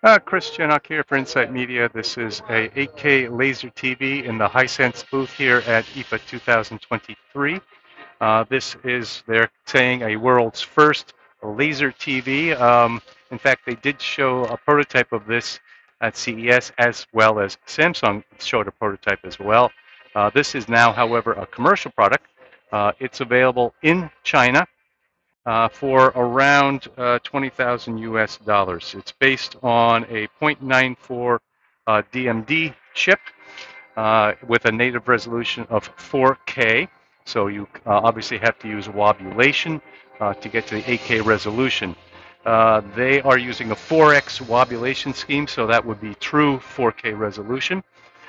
Chris Janock here for Insight Media. This is a 8K laser TV in the Hisense booth here at IFA 2023. This is, they're saying, a world's first laser TV. In fact, they did show a prototype of this at CES, as well as Samsung showed a prototype as well. This is now, however, a commercial product. It's available in China for around 20,000 US dollars. It's based on a 0.94 DMD chip with a native resolution of 4K. So you obviously have to use wobulation to get to the 8K resolution. They are using a 4X wobulation scheme, so that would be true 4K resolution.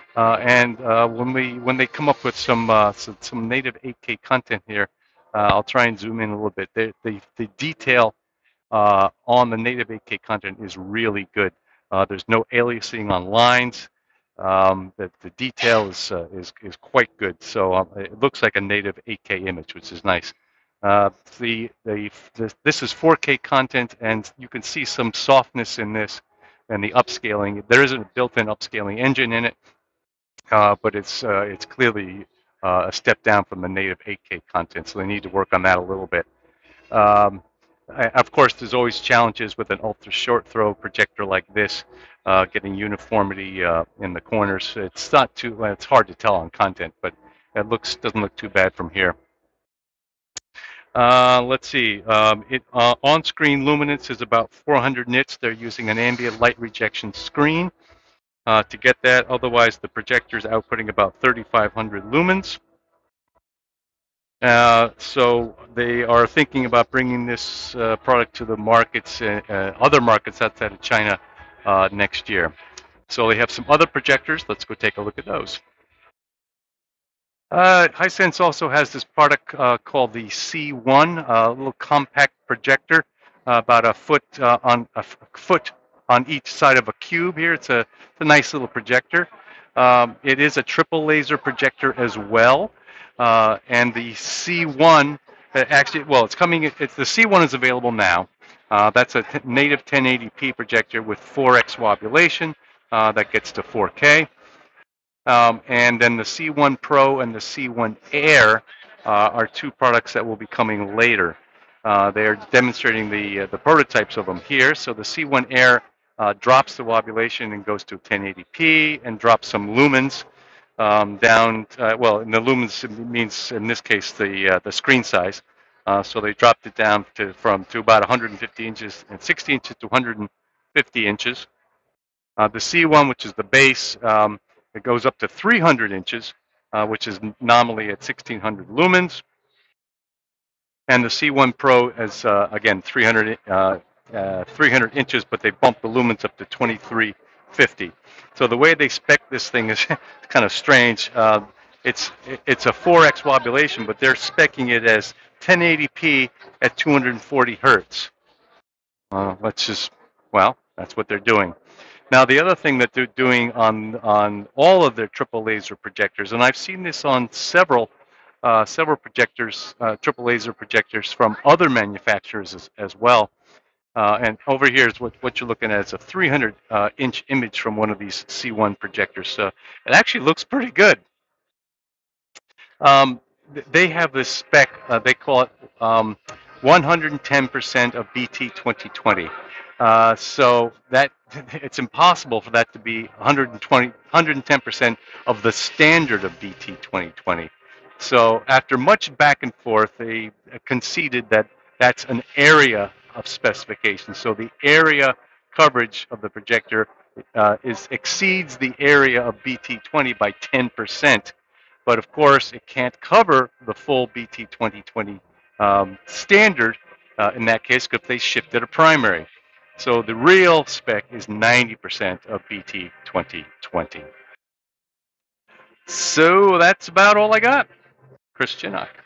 When they come up with some native 8K content here, I'll try and zoom in a little bit. The detail on the native 8K content is really good. There's no aliasing on lines. The detail is quite good. So it looks like a native 8K image, which is nice. This is 4K content, and you can see some softness in this and the upscaling. There isn't a built-in upscaling engine in it, but it's clearly a step down from the native 8K content, so they need to work on that a little bit. Of course, there's always challenges with an ultra short throw projector like this, getting uniformity in the corners. It's not too. It's hard to tell on content, but it doesn't look too bad from here. Let's see. On-screen luminance is about 400 nits. They're using an ambient light rejection screen to get that. Otherwise, the projector is outputting about 3,500 lumens. So they are thinking about bringing this product to the markets, other markets outside of China next year. So they have some other projectors. Let's go take a look at those. Hisense also has this product called the C1, a little compact projector, about a foot on each side of a cube here. It's a nice little projector. It is a triple laser projector as well. And the C1, actually, well, it's coming. The C1 is available now. That's a native 1080p projector with 4x wobulation that gets to 4K. And then the C1 Pro and the C1 Air are two products that will be coming later. They are demonstrating the prototypes of them here. So the C1 Air drops the wobulation and goes to 1080p and drops some lumens down. Well, in the lumens means in this case the screen size. So they dropped it down to about 150 inches and 60 inches to 150 inches. The C1, which is the base, it goes up to 300 inches, which is nominally at 1600 lumens. And the C1 Pro is, again, 300 inches, but they bump the lumens up to 2350. So the way they spec this thing is kind of strange. It's a 4x wobulation, but they're specing it as 1080p at 240 hertz. That's what they're doing. Now, the other thing that they're doing on all of their triple laser projectors, and I've seen this on several projectors, triple laser projectors from other manufacturers as well. And over here is what you're looking at is a 300-inch image from one of these C1 projectors. So it actually looks pretty good. They have this spec. They call it 110% of BT 2020. So that it's impossible for that to be 110% of the standard of BT 2020. So after much back and forth, they conceded that that's an area of specification. So the area coverage of the projector exceeds the area of BT 20 by 10%. But of course, it can't cover the full BT 2020 standard in that case if they shifted a primary. So the real spec is 90% of BT 2020. So that's about all I got. Chris Janock.